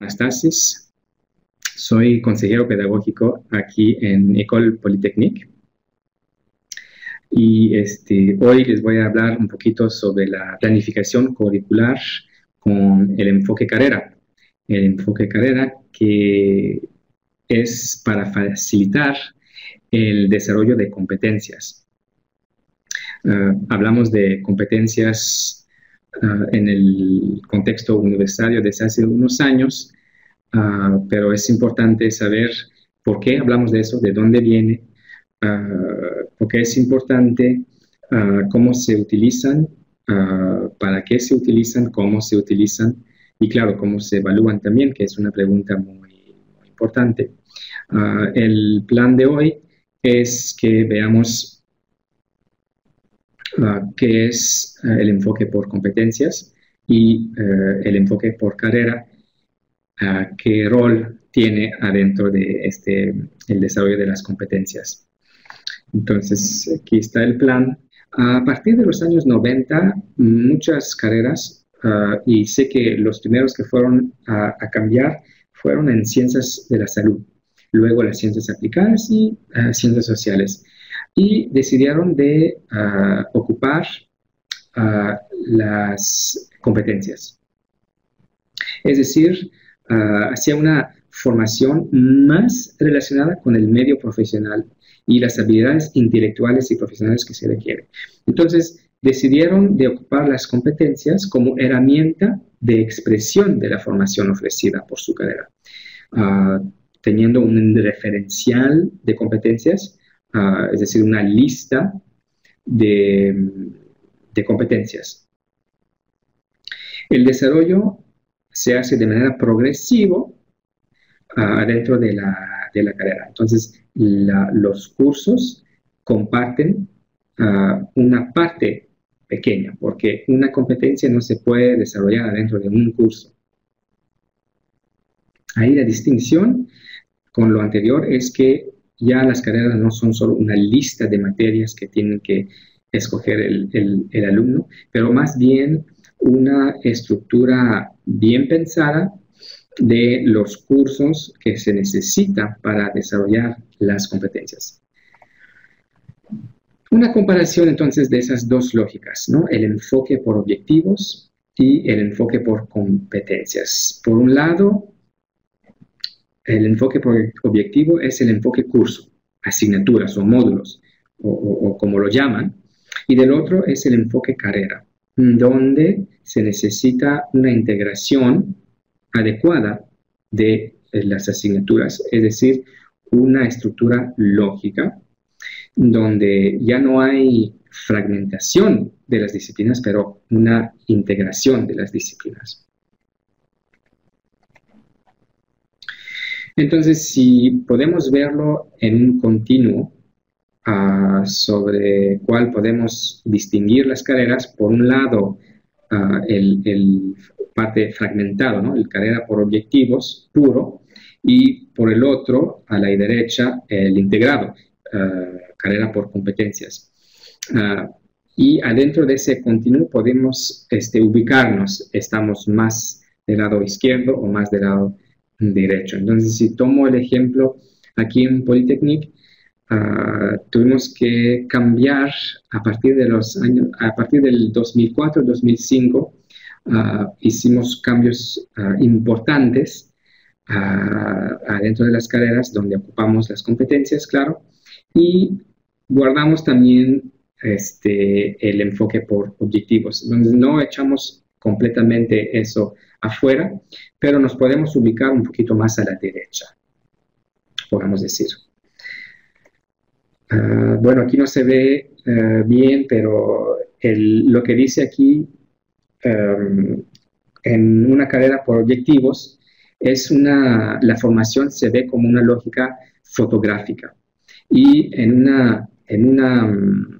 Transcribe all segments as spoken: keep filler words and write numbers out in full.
Anastasis, soy consejero pedagógico aquí en École Polytechnique y este, hoy les voy a hablar un poquito sobre la planificación curricular con el enfoque carrera. El enfoque carrera que es para facilitar el desarrollo de competencias. Uh, hablamos de competencias uh, en el contexto universitario desde hace unos años, uh, pero es importante saber por qué hablamos de eso, de dónde viene, uh, porque es importante uh, cómo se utilizan, uh, para qué se utilizan, cómo se utilizan y claro, cómo se evalúan también, que es una pregunta muy, muy importante. Uh, el plan de hoy es que veamos Uh, qué es uh, el enfoque por competencias y uh, el enfoque por carrera, uh, qué rol tiene adentro de este, el desarrollo de las competencias. Entonces, aquí está el plan. A partir de los años noventa, muchas carreras, uh, y sé que los primeros que fueron a, a cambiar fueron en ciencias de la salud, luego las ciencias aplicadas y uh, ciencias sociales. Y decidieron de uh, ocupar uh, las competencias. Es decir, uh, hacia una formación más relacionada con el medio profesional y las habilidades intelectuales y profesionales que se requieren. Entonces, decidieron de ocupar las competencias como herramienta de expresión de la formación ofrecida por su carrera, uh, teniendo un referencial de competencias. Uh, es decir, una lista de, de competencias. El desarrollo se hace de manera progresiva uh, dentro de la, de la carrera. Entonces, la, los cursos comparten uh, una parte pequeña, porque una competencia no se puede desarrollar dentro de un curso. Ahí la distinción con lo anterior es que ya las carreras no son solo una lista de materias que tienen que escoger el, el, el alumno, pero más bien una estructura bien pensada de los cursos que se necesitan para desarrollar las competencias. Una comparación entonces de esas dos lógicas, ¿no? El enfoque por objetivos y el enfoque por competencias. Por un lado, el enfoque por objetivo es el enfoque curso, asignaturas o módulos, o, o, o como lo llaman, y del otro es el enfoque carrera, donde se necesita una integración adecuada de las asignaturas, es decir, una estructura lógica, donde ya no hay fragmentación de las disciplinas, pero una integración de las disciplinas. Entonces, si podemos verlo en un continuo uh, sobre cuál podemos distinguir las carreras, por un lado, uh, el, el parte fragmentado, ¿no? El carrera por objetivos puro, y por el otro, a la derecha, el integrado, uh, carrera por competencias. Uh, y adentro de ese continuo podemos este, ubicarnos, estamos más del lado izquierdo o más del lado derecho. Entonces, si tomo el ejemplo aquí en Polytechnique, uh, tuvimos que cambiar a partir de los años, a partir del dos mil cuatro, dos mil cinco, uh, hicimos cambios uh, importantes uh, dentro de las carreras donde ocupamos las competencias, claro, y guardamos también este, el enfoque por objetivos. Entonces, no echamos completamente eso afuera, pero nos podemos ubicar un poquito más a la derecha, podemos decir. Uh, bueno, aquí no se ve uh, bien, pero el, lo que dice aquí um, en una carrera por objetivos es una, la formación se ve como una lógica fotográfica y en una, en una um,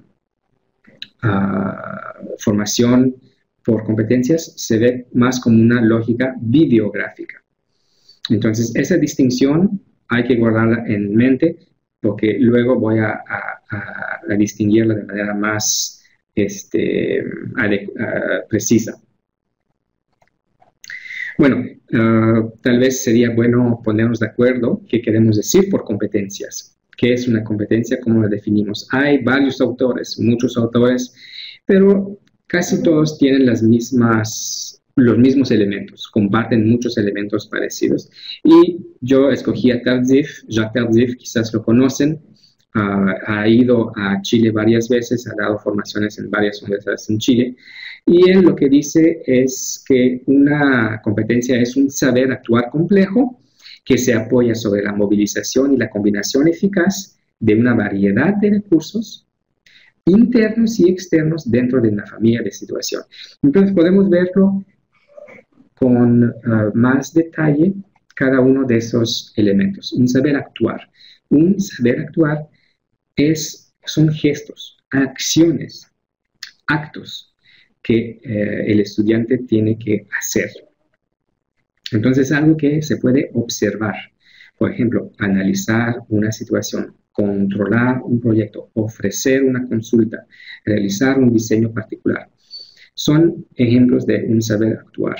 uh, formación por competencias se ve más como una lógica videográfica. Entonces, esa distinción hay que guardarla en mente porque luego voy a, a, a, a distinguirla de manera más este, uh, precisa. Bueno, uh, tal vez sería bueno ponernos de acuerdo qué queremos decir por competencias. ¿Qué es una competencia? ¿Cómo la definimos? Hay varios autores, muchos autores, pero casi todos tienen las mismas, los mismos elementos, comparten muchos elementos parecidos. Y yo escogí a Tardif, Jacques Tardif, quizás lo conocen, uh, ha ido a Chile varias veces, ha dado formaciones en varias universidades en Chile, y él lo que dice es que una competencia es un saber actuar complejo que se apoya sobre la movilización y la combinación eficaz de una variedad de recursos internos y externos dentro de una familia de situación. Entonces podemos verlo con uh, más detalle cada uno de esos elementos. Un saber actuar. Un saber actuar es, son gestos, acciones, actos que eh, el estudiante tiene que hacer. Entonces, algo que se puede observar. Por ejemplo, analizar una situación, controlar un proyecto, ofrecer una consulta, realizar un diseño particular. Son ejemplos de un saber actuar.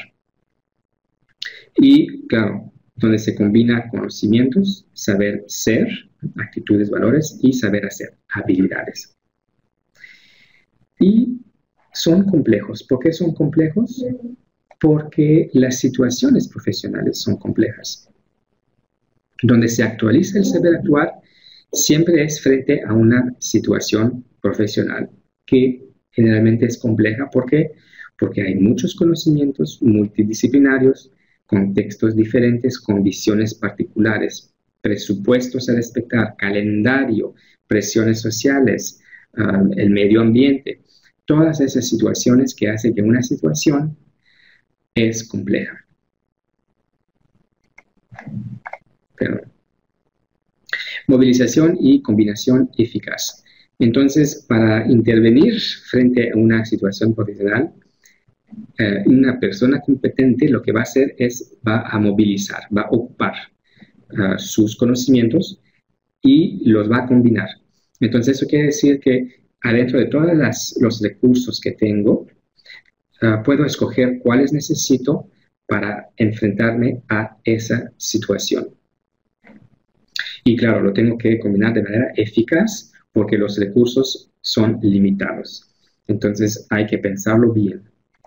Y, claro, donde se combina conocimientos, saber ser, actitudes, valores, y saber hacer, habilidades. Y son complejos. ¿Por qué son complejos? Porque las situaciones profesionales son complejas. Donde se actualiza el saber actuar siempre es frente a una situación profesional que generalmente es compleja. ¿Por qué? Porque hay muchos conocimientos multidisciplinarios, contextos diferentes, condiciones particulares, presupuestos a respetar, calendario, presiones sociales, uh, el medio ambiente. Todas esas situaciones que hacen que una situación es compleja. Pero, movilización y combinación eficaz. Entonces, para intervenir frente a una situación profesional, eh, una persona competente lo que va a hacer es, va a movilizar, va a ocupar uh, sus conocimientos y los va a combinar. Entonces, eso quiere decir que adentro de todos los recursos que tengo, uh, puedo escoger cuáles necesito para enfrentarme a esa situación. Y claro, lo tengo que combinar de manera eficaz porque los recursos son limitados. Entonces, hay que pensarlo bien.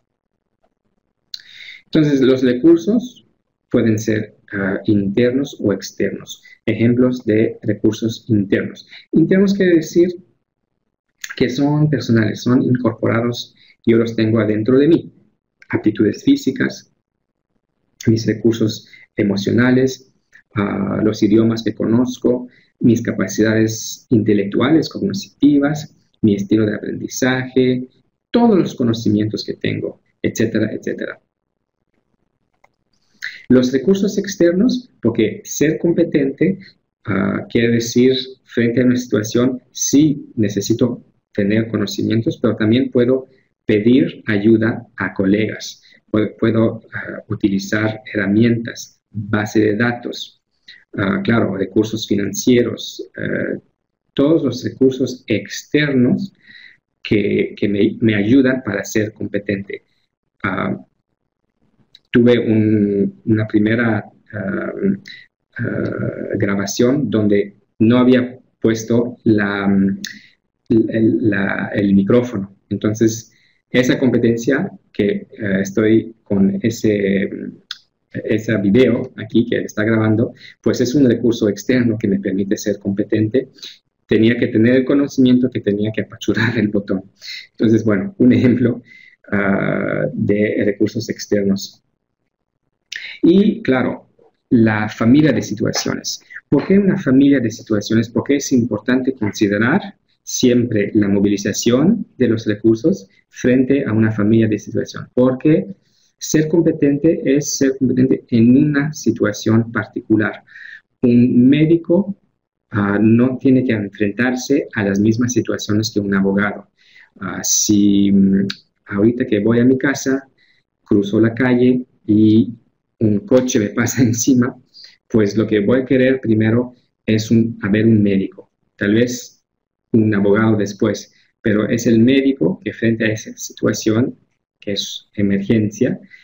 Entonces, los recursos pueden ser uh, internos o externos. Ejemplos de recursos internos. Internos quiere decir que son personales, son incorporados, yo los tengo adentro de mí. Aptitudes físicas, mis recursos emocionales, uh, los idiomas que conozco, mis capacidades intelectuales, cognitivas, mi estilo de aprendizaje, todos los conocimientos que tengo, etcétera, etcétera. Los recursos externos, porque ser competente uh, quiere decir, frente a una situación, sí necesito tener conocimientos, pero también puedo pedir ayuda a colegas. Puedo, puedo uh, utilizar herramientas, base de datos, uh, claro, recursos financieros, uh, todos los recursos externos que, que me, me ayudan para ser competente. Uh, tuve un, una primera uh, uh, grabación donde no había puesto la, el, la, el micrófono. Entonces, esa competencia que uh, estoy con ese, ese video aquí que está grabando, pues es un recurso externo que me permite ser competente. Tenía que tener el conocimiento que tenía que apachurar el botón. Entonces, bueno, un ejemplo uh, de recursos externos. Y, claro, la familia de situaciones. ¿Por qué una familia de situaciones? Porque es importante considerar siempre la movilización de los recursos frente a una familia de situación. Porque ser competente es ser competente en una situación particular. Un médico uh, no tiene que enfrentarse a las mismas situaciones que un abogado. Uh, si um, ahorita que voy a mi casa, cruzo la calle y un coche me pasa encima, pues lo que voy a querer primero es un, a ver un médico, tal vez un abogado después, pero es el médico que frente a esa situación, que es emergencia,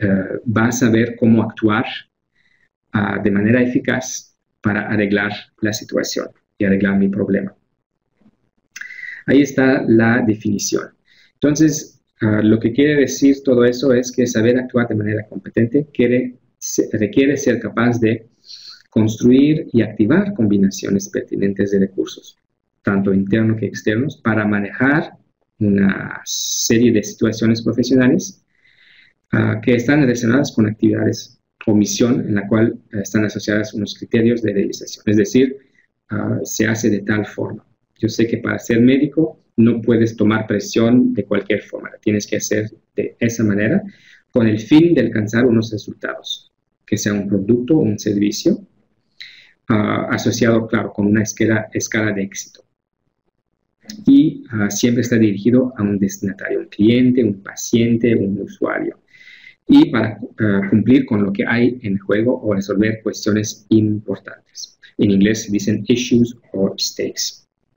uh, va a saber cómo actuar uh, de manera eficaz para arreglar la situación y arreglar mi problema. Ahí está la definición. Entonces, uh, lo que quiere decir todo eso es que saber actuar de manera competente quiere, se, requiere ser capaz de construir y activar combinaciones pertinentes de recursos, tanto internos que externos, para manejar una serie de situaciones profesionales uh, que están relacionadas con actividades o misión en la cual uh, están asociadas unos criterios de realización. Es decir, uh, se hace de tal forma. Yo sé que para ser médico no puedes tomar presión de cualquier forma. Tienes que hacer de esa manera con el fin de alcanzar unos resultados, que sea un producto o un servicio uh, asociado, claro, con una escala, escala de éxito. Y uh, siempre está dirigido a un destinatario, un cliente, un paciente, un usuario. Y para uh, cumplir con lo que hay en juego o resolver cuestiones importantes. En inglés se dicen issues or stakes.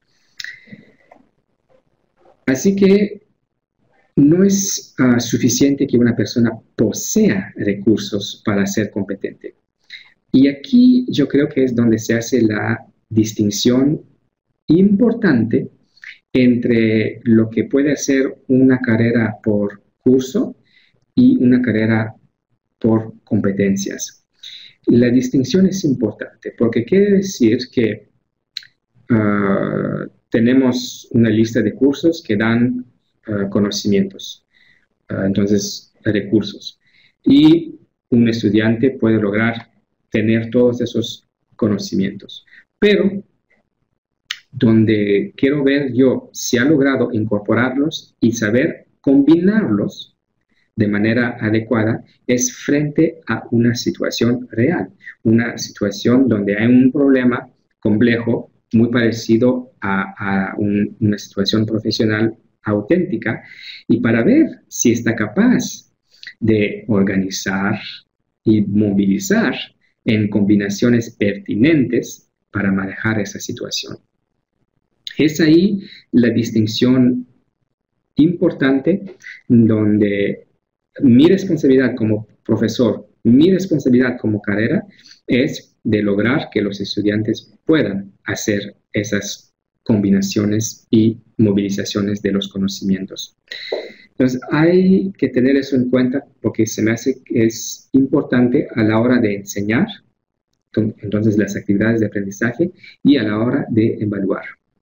Así que no es uh, suficiente que una persona posea recursos para ser competente. Y aquí yo creo que es donde se hace la distinción importante entre lo que puede ser una carrera por curso y una carrera por competencias. La distinción es importante porque quiere decir que uh, tenemos una lista de cursos que dan uh, conocimientos, uh, entonces recursos. Y un estudiante puede lograr tener todos esos conocimientos. Pero donde quiero ver yo si ha logrado incorporarlos y saber combinarlos de manera adecuada es frente a una situación real, una situación donde hay un problema complejo muy parecido a, a un, una situación profesional auténtica, y para ver si está capaz de organizar y movilizar en combinaciones pertinentes para manejar esa situación. Es ahí la distinción importante donde mi responsabilidad como profesor, mi responsabilidad como carrera es de lograr que los estudiantes puedan hacer esas combinaciones y movilizaciones de los conocimientos. Entonces, hay que tener eso en cuenta porque se me hace que es importante a la hora de enseñar, entonces las actividades de aprendizaje, y a la hora de evaluar.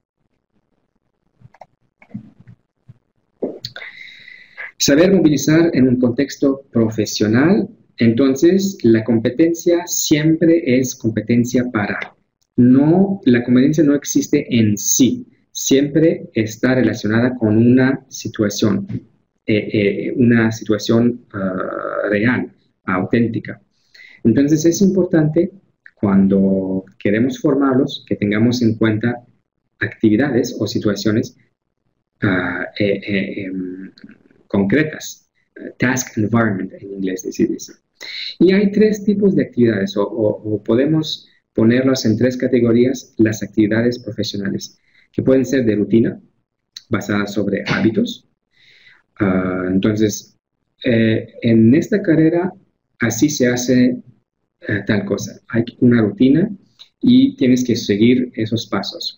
Saber movilizar en un contexto profesional, entonces la competencia siempre es competencia para. No, la competencia no existe en sí, siempre está relacionada con una situación, eh, eh, una situación uh, real, auténtica. Entonces es importante cuando queremos formarlos que tengamos en cuenta actividades o situaciones uh, eh, eh, eh, concretas, uh, task environment en inglés se dice. Y hay tres tipos de actividades o, o, o podemos ponerlas en tres categorías las actividades profesionales, que pueden ser de rutina, basadas sobre hábitos. Uh, entonces, eh, en esta carrera así se hace uh, tal cosa. Hay una rutina y tienes que seguir esos pasos.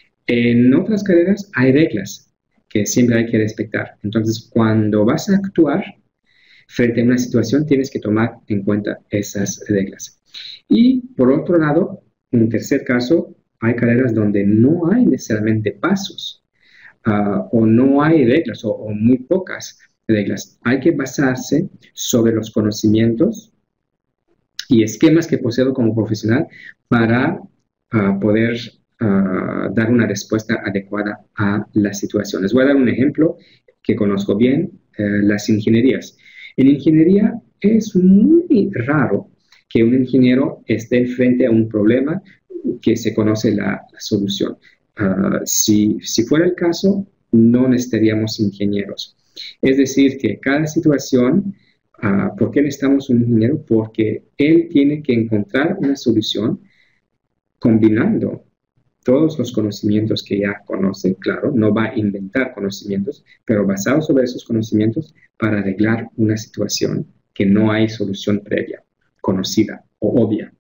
En otras carreras hay reglas que siempre hay que respetar. Entonces, cuando vas a actuar frente a una situación, tienes que tomar en cuenta esas reglas. Y por otro lado, en tercer caso, hay carreras donde no hay necesariamente pasos uh, o no hay reglas o, o muy pocas reglas. Hay que basarse sobre los conocimientos y esquemas que poseo como profesional para uh, poder uh, dar una respuesta adecuada a las situaciones. Voy a dar un ejemplo que conozco bien, uh, las ingenierías. En ingeniería es muy raro que un ingeniero esté frente a un problema que se conoce la, la solución. Uh, si, si fuera el caso, no necesitaríamos ingenieros. Es decir, que cada situación, uh, ¿por qué necesitamos un ingeniero? Porque él tiene que encontrar una solución combinando todos los conocimientos que ya conoce. Claro, no va a inventar conocimientos, pero basado sobre esos conocimientos para arreglar una situación que no hay solución previa, conocida o obvia.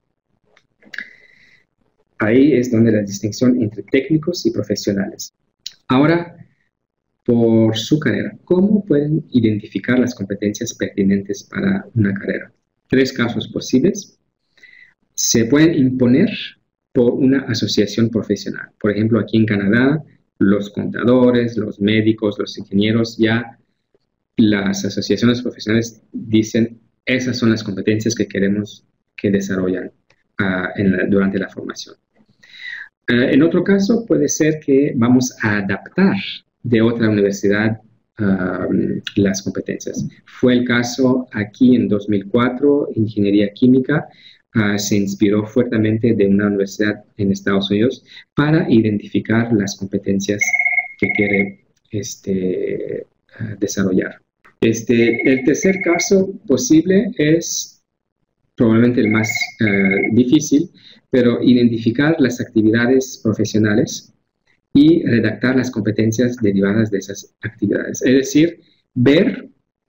Ahí es donde la distinción entre técnicos y profesionales. Ahora, por su carrera, ¿cómo pueden identificar las competencias pertinentes para una carrera? Tres casos posibles. Se pueden imponer por una asociación profesional. Por ejemplo, aquí en Canadá, los contadores, los médicos, los ingenieros, ya las asociaciones profesionales dicen esas son las competencias que queremos que desarrollen uh, en la, durante la formación. Uh, en otro caso, puede ser que vamos a adaptar de otra universidad uh, las competencias. Fue el caso aquí en dos mil cuatro, Ingeniería Química uh, se inspiró fuertemente de una universidad en Estados Unidos para identificar las competencias que quiere este, uh, desarrollar. Este, el tercer caso posible es probablemente el más uh, difícil, pero identificar las actividades profesionales y redactar las competencias derivadas de esas actividades. Es decir, ver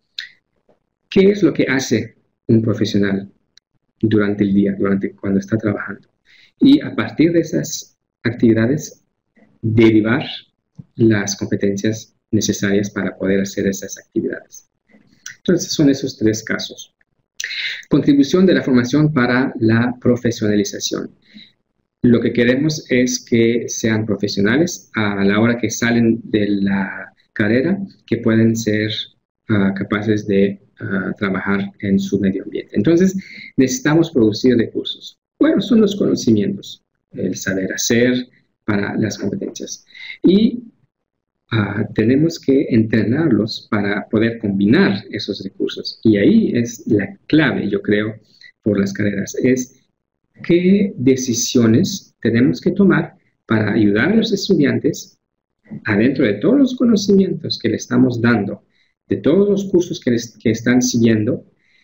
qué es lo que hace un profesional durante el día, durante cuando está trabajando. Y a partir de esas actividades, derivar las competencias necesarias para poder hacer esas actividades. Entonces, son esos tres casos. Contribución de la formación para la profesionalización. Lo que queremos es que sean profesionales a la hora que salen de la carrera, que pueden ser uh, capaces de uh, trabajar en su medio ambiente. Entonces, necesitamos producir recursos. Bueno, son los conocimientos, el saber hacer para las competencias. Y uh, tenemos que entrenarlos para poder combinar esos recursos. Y ahí es la clave, yo creo, por las carreras, es qué decisiones tenemos que tomar para ayudar a los estudiantes, adentro de todos los conocimientos que le estamos dando, de todos los cursos que, les, que están siguiendo,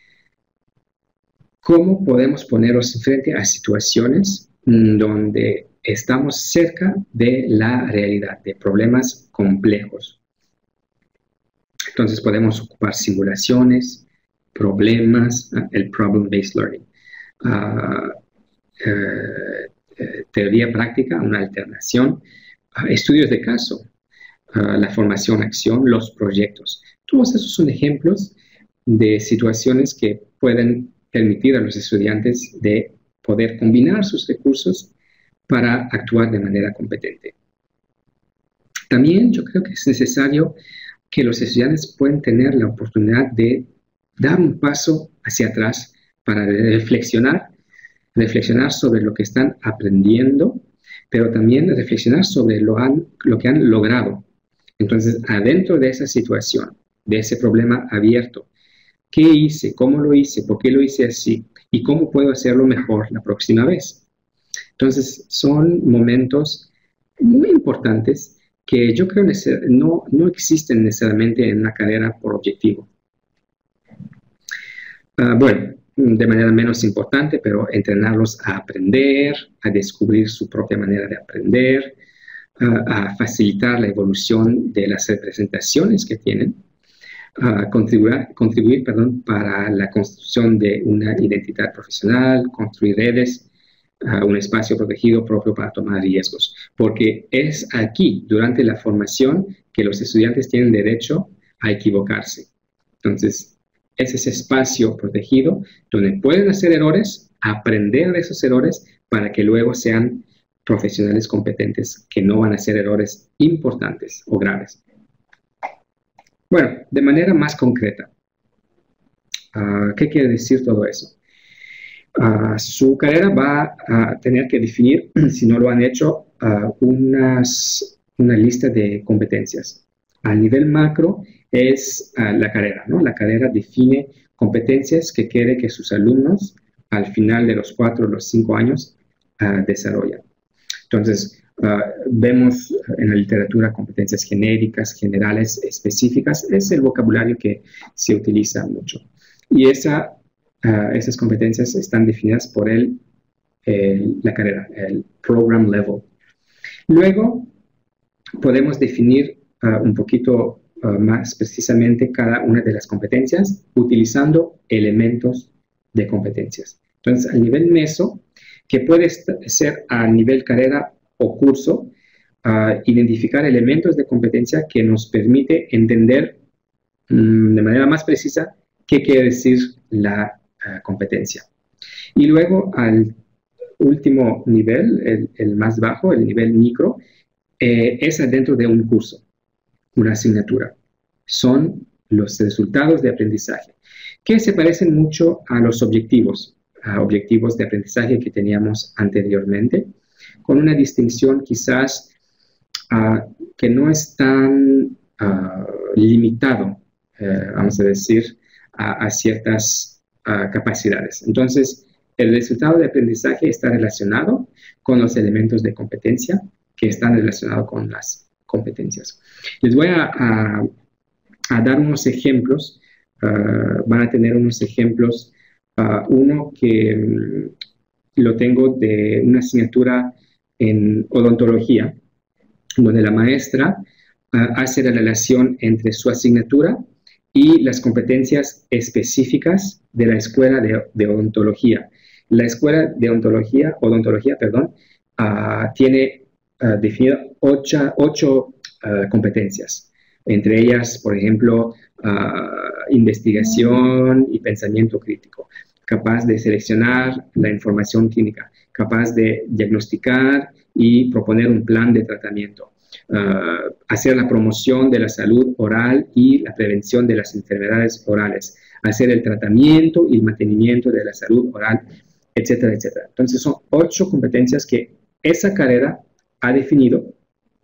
cómo podemos ponerlos frente a situaciones donde estamos cerca de la realidad, de problemas complejos. Entonces podemos ocupar simulaciones, problemas, el problem-based learning. Uh, Uh, uh, teoría práctica, una alternación, uh, estudios de caso, uh, la formación-acción, los proyectos. Todos esos son ejemplos de situaciones que pueden permitir a los estudiantes de poder combinar sus recursos para actuar de manera competente. También yo creo que es necesario que los estudiantes puedan tener la oportunidad de dar un paso hacia atrás para reflexionar reflexionar sobre lo que están aprendiendo, pero también reflexionar sobre lo, han, lo que han logrado. Entonces, adentro de esa situación, de ese problema abierto, ¿qué hice? ¿Cómo lo hice? ¿Por qué lo hice así? ¿Y cómo puedo hacerlo mejor la próxima vez? Entonces, son momentos muy importantes que yo creo no, no existen necesariamente en una carrera por objetivo. Uh, bueno, de manera menos importante, pero entrenarlos a aprender, a descubrir su propia manera de aprender, uh, a facilitar la evolución de las representaciones que tienen, uh, contribuir, contribuir perdón, para la construcción de una identidad profesional, construir redes, uh, un espacio protegido propio para tomar riesgos. Porque es aquí, durante la formación, que los estudiantes tienen derecho a equivocarse. Entonces, es ese espacio protegido donde pueden hacer errores, aprender de esos errores para que luego sean profesionales competentes que no van a hacer errores importantes o graves. Bueno, de manera más concreta, uh, ¿qué quiere decir todo eso? Uh, su carrera va a tener que definir, si no lo han hecho, uh, unas, una lista de competencias. A nivel macro, es uh, la carrera, ¿no? La carrera define competencias que quiere que sus alumnos al final de los cuatro o los cinco años uh, desarrollan. Entonces, uh, vemos en la literatura competencias genéricas, generales, específicas. Es el vocabulario que se utiliza mucho. Y esa, uh, esas competencias están definidas por el, el, la carrera, el program level. Luego, podemos definir uh, un poquito uh, más precisamente cada una de las competencias utilizando elementos de competencias. Entonces, al nivel meso, que puede ser a nivel carrera o curso, uh, identificar elementos de competencia que nos permite entender um, de manera más precisa qué quiere decir la uh, competencia. Y luego, al último nivel, el, el más bajo, el nivel micro, eh, es adentro de un curso, una asignatura. Son los resultados de aprendizaje, que se parecen mucho a los objetivos, a objetivos de aprendizaje que teníamos anteriormente, con una distinción quizás uh, que no es tan uh, limitado, uh, vamos a decir, a, a ciertas uh, capacidades. Entonces, el resultado de aprendizaje está relacionado con los elementos de competencia que están relacionados con las competencias. Les voy a, a, a dar unos ejemplos. Uh, van a tener unos ejemplos. Uh, uno que um, lo tengo de una asignatura en odontología, donde la maestra uh, hace la relación entre su asignatura y las competencias específicas de la escuela de, de odontología. La escuela de odontología, odontología perdón, uh, tiene uh, definido ocho, ocho uh, competencias. Entre ellas, por ejemplo, uh, investigación y pensamiento crítico, capaz de seleccionar la información clínica, capaz de diagnosticar y proponer un plan de tratamiento, uh, hacer la promoción de la salud oral y la prevención de las enfermedades orales, hacer el tratamiento y el mantenimiento de la salud oral, etcétera, etcétera. Entonces son ocho competencias que esa carrera ha definido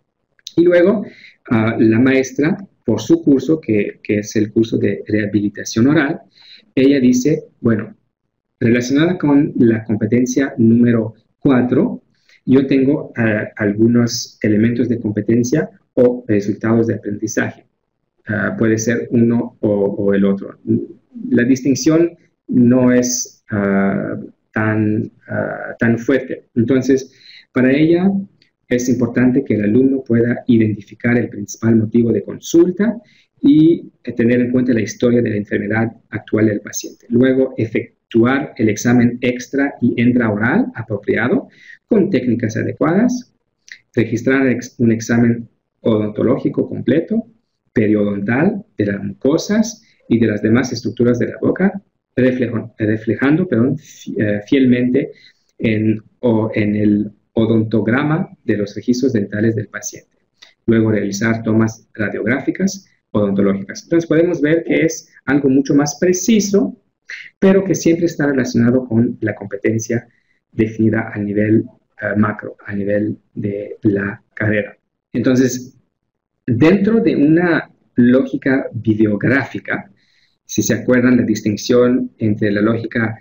y luego uh, la maestra, por su curso, que, que es el curso de rehabilitación oral, ella dice, bueno, relacionada con la competencia número cuatro, yo tengo uh, algunos elementos de competencia o resultados de aprendizaje. Uh, puede ser uno o, o el otro. La distinción no es uh, tan, uh, tan fuerte. Entonces, para ella es importante que el alumno pueda identificar el principal motivo de consulta y tener en cuenta la historia de la enfermedad actual del paciente. Luego, efectuar el examen extra y intraoral apropiado con técnicas adecuadas, registrar un examen odontológico completo, periodontal de las mucosas y de las demás estructuras de la boca, reflejo, reflejando perdón, fielmente en, o, en el odontograma de los registros dentales del paciente. Luego realizar tomas radiográficas odontológicas. Entonces podemos ver que es algo mucho más preciso, pero que siempre está relacionado con la competencia definida a nivel uh, macro, a nivel de la carrera. Entonces, dentro de una lógica videográfica, si se acuerdan la distinción entre la lógica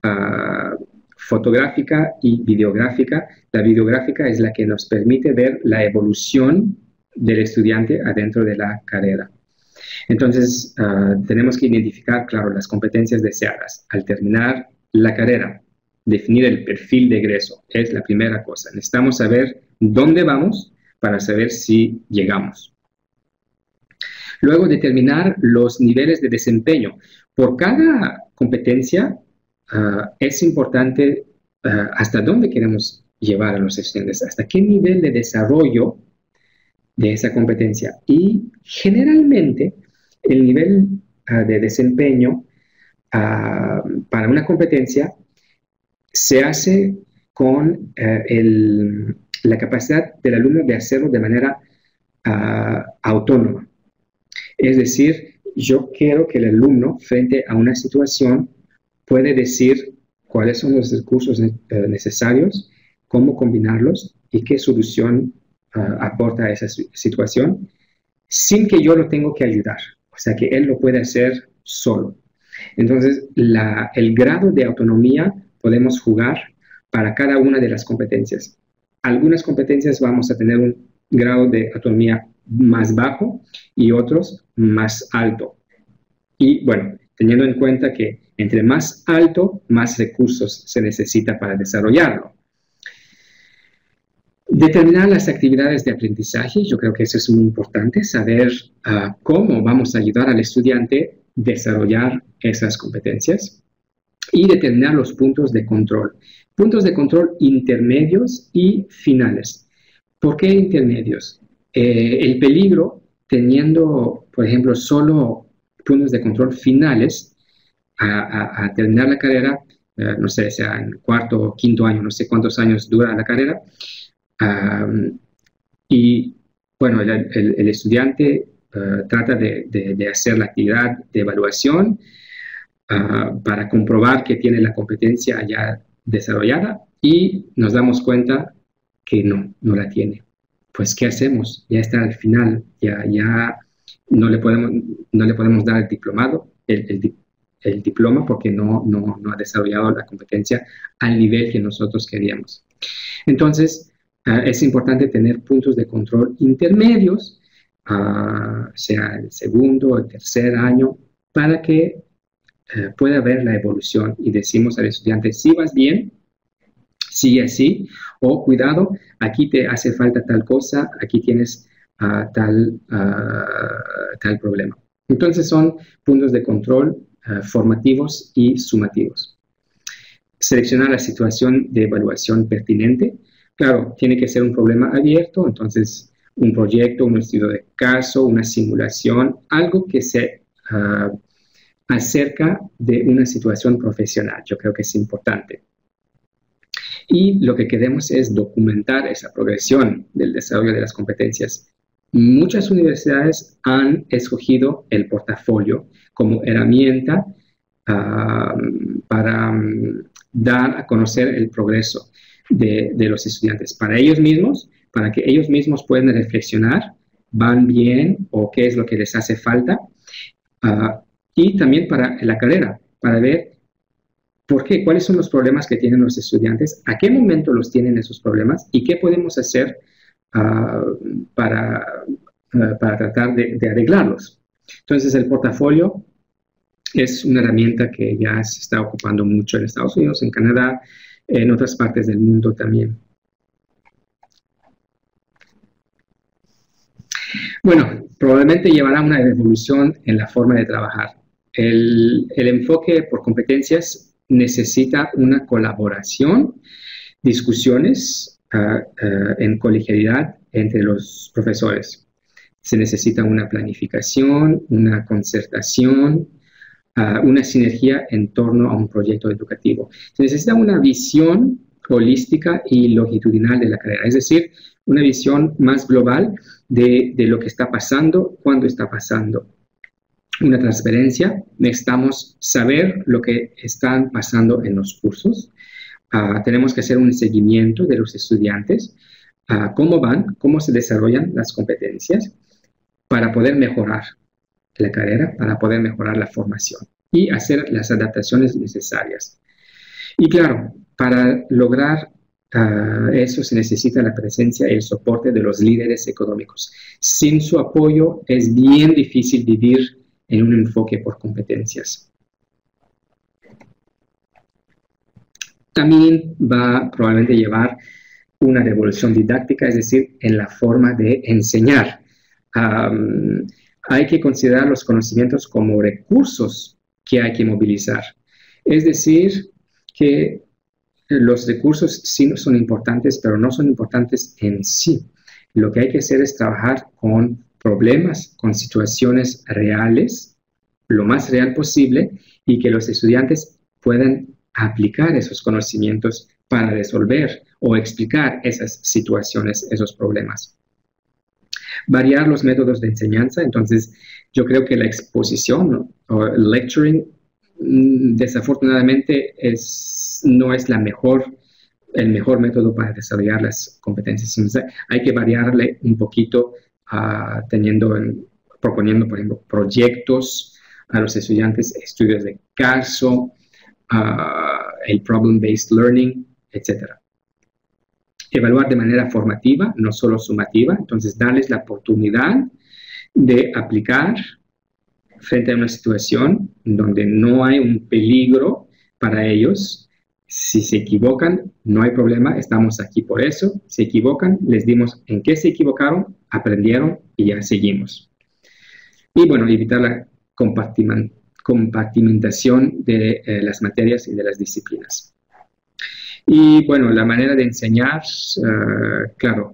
uh, fotográfica y videográfica, la videográfica es la que nos permite ver la evolución del estudiante adentro de la carrera. Entonces, uh, tenemos que identificar, claro, las competencias deseadas. Al terminar la carrera, definir el perfil de egreso es la primera cosa. Necesitamos saber dónde vamos para saber si llegamos. Luego, determinar los niveles de desempeño. Por cada competencia, uh, es importante uh, hasta dónde queremos llevar a los estudiantes, hasta qué nivel de desarrollo de esa competencia. Y generalmente, el nivel uh, de desempeño uh, para una competencia se hace con uh, el, la capacidad del alumno de hacerlo de manera uh, autónoma. Es decir, yo quiero que el alumno, frente a una situación, puede decir cuáles son los recursos uh, necesarios, cómo combinarlos y qué solución uh, aporta a esa situación, sin que yo lo tenga que ayudar. O sea, que él lo puede hacer solo. Entonces, la, el grado de autonomía podemos jugar para cada una de las competencias. Algunas competencias vamos a tener un grado de autonomía más bajo y otros más alto. Y bueno, teniendo en cuenta que entre más alto, más recursos se necesita para desarrollarlo. Determinar las actividades de aprendizaje, yo creo que eso es muy importante, saber uh, cómo vamos a ayudar al estudiante a desarrollar esas competencias y determinar los puntos de control. Puntos de control intermedios y finales. ¿Por qué intermedios? Eh, el peligro, teniendo, por ejemplo, solo puntos de control finales a, a, a terminar la carrera, eh, no sé, sea en cuarto o quinto año, no sé cuántos años dura la carrera, um, y bueno, el, el, el estudiante uh, trata de, de, de hacer la actividad de evaluación uh, para comprobar que tiene la competencia ya desarrollada y nos damos cuenta que no, no la tiene. Pues, ¿qué hacemos? Ya está al final, ya, ya no, le podemos, no le podemos dar el diplomado, el, el, el diploma porque no, no, no ha desarrollado la competencia al nivel que nosotros queríamos. Entonces, uh, es importante tener puntos de control intermedios, uh, sea el segundo o el tercer año, para que uh, pueda ver la evolución y decimos al estudiante, si vas bien, sigue así, o cuidado, aquí te hace falta tal cosa, aquí tienes uh, tal, uh, tal problema. Entonces son puntos de control uh, formativos y sumativos. Seleccionar la situación de evaluación pertinente. Claro, tiene que ser un problema abierto, entonces un proyecto, un estudio de caso, una simulación, algo que se uh, acerca de una situación profesional. Yo creo que es importante. Y lo que queremos es documentar esa progresión del desarrollo de las competencias. Muchas universidades han escogido el portafolio como herramienta uh, para um, dar a conocer el progreso de, de los estudiantes para ellos mismos, para que ellos mismos puedan reflexionar, van bien o qué es lo que les hace falta, uh, y también para la carrera, para ver ¿por qué? ¿Cuáles son los problemas que tienen los estudiantes? ¿A qué momento los tienen esos problemas? ¿Y qué podemos hacer uh, para, uh, para tratar de, de arreglarlos? Entonces, el portafolio es una herramienta que ya se está ocupando mucho en Estados Unidos, en Canadá, en otras partes del mundo también. Bueno, probablemente llevará una evolución en la forma de trabajar. El, el enfoque por competencias necesita una colaboración, discusiones uh, uh, en colegialidad entre los profesores. Se necesita una planificación, una concertación, uh, una sinergia en torno a un proyecto educativo. Se necesita una visión holística y longitudinal de la carrera, es decir, una visión más global de, de lo que está pasando, cuándo está pasando. Una transparencia, necesitamos saber lo que están pasando en los cursos, uh, tenemos que hacer un seguimiento de los estudiantes, uh, cómo van, cómo se desarrollan las competencias para poder mejorar la carrera, para poder mejorar la formación y hacer las adaptaciones necesarias. Y claro, para lograr uh, eso se necesita la presencia y el soporte de los líderes económicos. Sin su apoyo es bien difícil vivir en un enfoque por competencias. También va probablemente a llevar una revolución didáctica, es decir, en la forma de enseñar. Um, hay que considerar los conocimientos como recursos que hay que movilizar. Es decir, que los recursos sí son importantes, pero no son importantes en sí. Lo que hay que hacer es trabajar con problemas, con situaciones reales, lo más real posible, y que los estudiantes puedan aplicar esos conocimientos para resolver o explicar esas situaciones, esos problemas. Variar los métodos de enseñanza, entonces yo creo que la exposición, ¿no? o el lecturing, desafortunadamente es, no es la mejor, el mejor método para desarrollar las competencias. Entonces, hay que variarle un poquito, uh, teniendo en, proponiendo, por ejemplo, proyectos a los estudiantes, estudios de caso, uh, el problem-based learning, etcétera. Evaluar de manera formativa, no solo sumativa, entonces darles la oportunidad de aplicar frente a una situación donde no hay un peligro para ellos, Si se equivocan, no hay problema, estamos aquí por eso. Se equivocan, les dimos en qué se equivocaron, aprendieron y ya seguimos. Y bueno, evitar la compartimentación de eh, las materias y de las disciplinas. Y bueno, la manera de enseñar, uh, claro,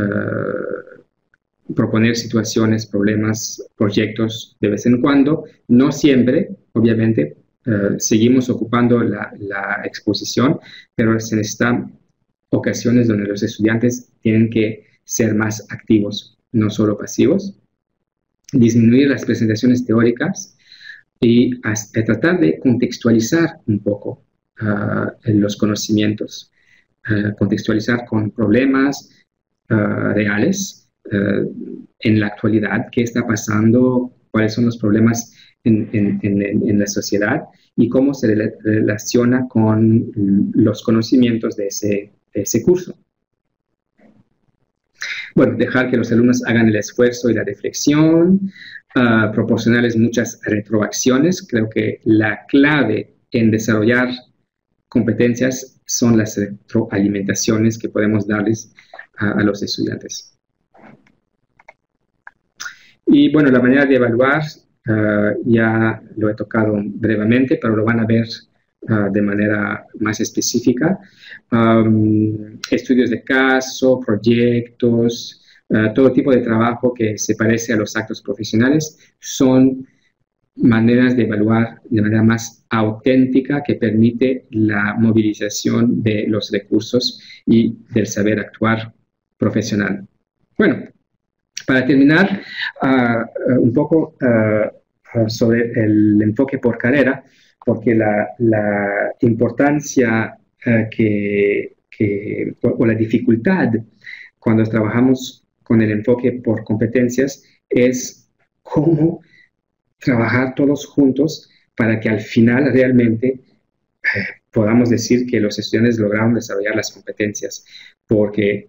uh, proponer situaciones, problemas, proyectos de vez en cuando, no siempre, obviamente, uh, seguimos ocupando la, la exposición, pero se necesitan ocasiones donde los estudiantes tienen que ser más activos, no solo pasivos, disminuir las presentaciones teóricas y hasta tratar de contextualizar un poco Uh, los conocimientos, uh, contextualizar con problemas uh, reales uh, en la actualidad, qué está pasando, cuáles son los problemas en, en, en, en la sociedad y cómo se re relaciona con los conocimientos de ese, de ese curso. Bueno, dejar que los alumnos hagan el esfuerzo y la reflexión, uh, proporcionarles muchas retroacciones. Creo que la clave en desarrollar competencias son las retroalimentaciones que podemos darles a, a los estudiantes. Y bueno, la manera de evaluar uh, ya lo he tocado brevemente, pero lo van a ver uh, de manera más específica. Um, estudios de caso, proyectos, uh, todo tipo de trabajo que se parece a los actos profesionales son maneras de evaluar de manera más auténtica que permite la movilización de los recursos y del saber actuar profesional. Bueno, para terminar, uh, un poco uh, sobre el enfoque por carrera, porque la, la importancia uh, que, que, o, o la dificultad cuando trabajamos con el enfoque por competencias es cómo trabajar todos juntos para que al final realmente eh, podamos decir que los estudiantes lograron desarrollar las competencias, porque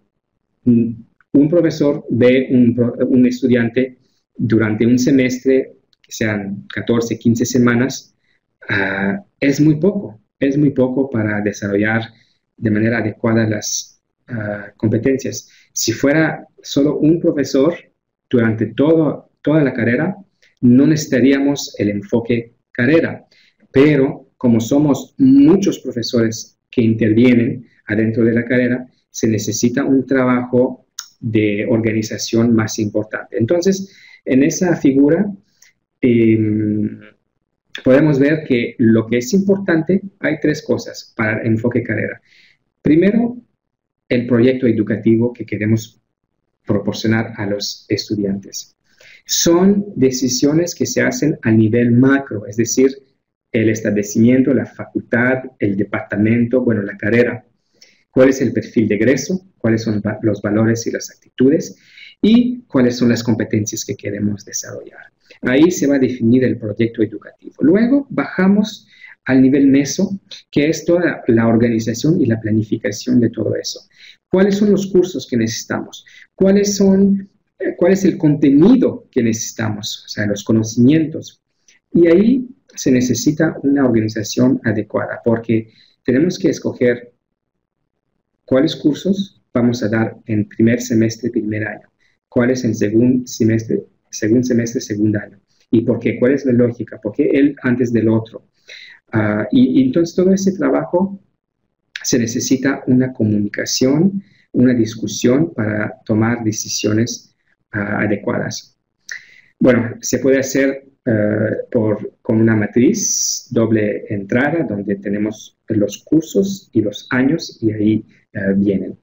un profesor ve un, un estudiante durante un semestre, que sean catorce, quince semanas, uh, es muy poco, es muy poco para desarrollar de manera adecuada las uh, competencias. Si fuera solo un profesor durante todo, toda la carrera, no necesitaríamos el enfoque carrera, pero como somos muchos profesores que intervienen adentro de la carrera, se necesita un trabajo de organización más importante. Entonces, en esa figura eh, podemos ver que lo que es importante, hay tres cosas para el enfoque carrera. Primero, el proyecto educativo que queremos proporcionar a los estudiantes. Son decisiones que se hacen a nivel macro, es decir, el establecimiento, la facultad, el departamento, bueno, la carrera. ¿Cuál es el perfil de egreso? ¿Cuáles son los valores y las actitudes? Y cuáles son las competencias que queremos desarrollar. Ahí se va a definir el proyecto educativo. Luego bajamos al nivel meso, que es toda la organización y la planificación de todo eso. ¿Cuáles son los cursos que necesitamos? ¿Cuáles son... ¿Cuál es el contenido que necesitamos? O sea, los conocimientos. Y ahí se necesita una organización adecuada, porque tenemos que escoger cuáles cursos vamos a dar en primer semestre, primer año, cuáles en segundo semestre, segundo semestre, segundo año. ¿Y por qué? ¿Cuál es la lógica? ¿Por qué él antes del otro? Uh, y, y entonces todo ese trabajo se necesita una comunicación, una discusión para tomar decisiones Uh, adecuadas. Bueno, se puede hacer uh, por, con una matriz doble entrada, donde tenemos los cursos y los años, y ahí uh, vienen.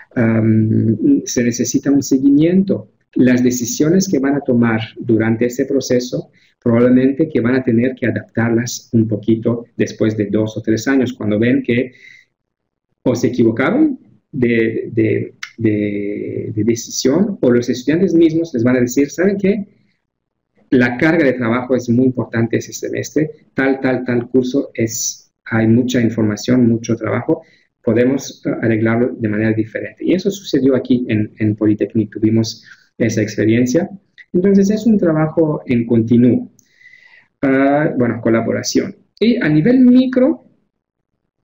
Um, se necesita un seguimiento. Las decisiones que van a tomar durante ese proceso, probablemente que van a tener que adaptarlas un poquito después de dos o tres años, cuando ven que o se equivocaron de... de De, de decisión, o los estudiantes mismos les van a decir, ¿saben qué? La carga de trabajo es muy importante ese semestre, tal, tal, tal curso, es, hay mucha información, mucho trabajo, podemos arreglarlo de manera diferente. Y eso sucedió aquí en, en Polytechnic, tuvimos esa experiencia. Entonces es un trabajo en continuo, uh, bueno, colaboración. Y a nivel micro,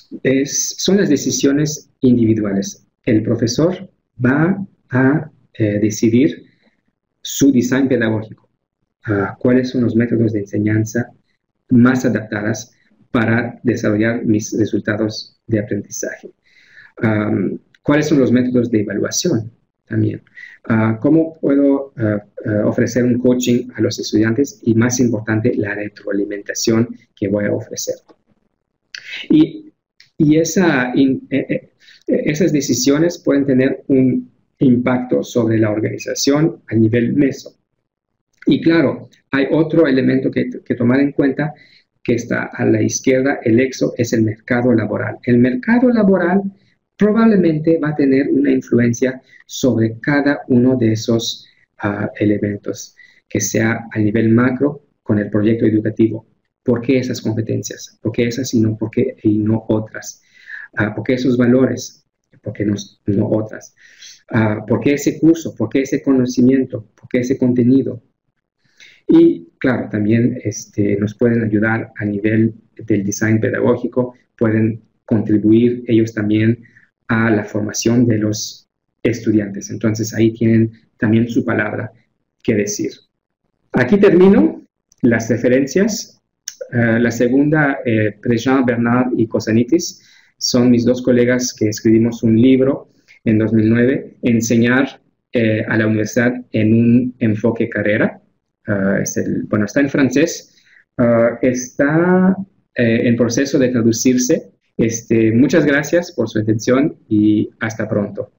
es, son las decisiones individuales. El profesor va a eh, decidir su design pedagógico, uh, cuáles son los métodos de enseñanza más adaptadas para desarrollar mis resultados de aprendizaje. Um, ¿Cuáles son los métodos de evaluación también? Uh, ¿Cómo puedo uh, uh, ofrecer un coaching a los estudiantes? Y más importante, la retroalimentación que voy a ofrecer. Y, y esa, in, eh, eh, esas decisiones pueden tener un impacto sobre la organización a nivel meso. Y claro, hay otro elemento que, que tomar en cuenta, que está a la izquierda, el exo, es el mercado laboral. El mercado laboral probablemente va a tener una influencia sobre cada uno de esos uh, elementos, que sea a nivel macro con el proyecto educativo. ¿Por qué esas competencias? ¿Por qué esas y no, por qué, y no otras? Uh, ¿Por qué esos valores? ¿Por qué no, no otras? Uh, ¿Por qué ese curso? ¿Por qué ese conocimiento? ¿Por qué ese contenido? Y claro, también este, nos pueden ayudar a nivel del design pedagógico, pueden contribuir ellos también a la formación de los estudiantes. Entonces ahí tienen también su palabra que decir. Aquí termino las referencias. Uh, la segunda, eh, Prejean, Bernard y Cosanitis, son mis dos colegas que escribimos un libro en dos mil nueve, Enseñar eh, a la universidad en un enfoque carrera. Uh, es el, bueno, está en francés, uh, está eh, en proceso de traducirse. Este, muchas gracias por su atención y hasta pronto.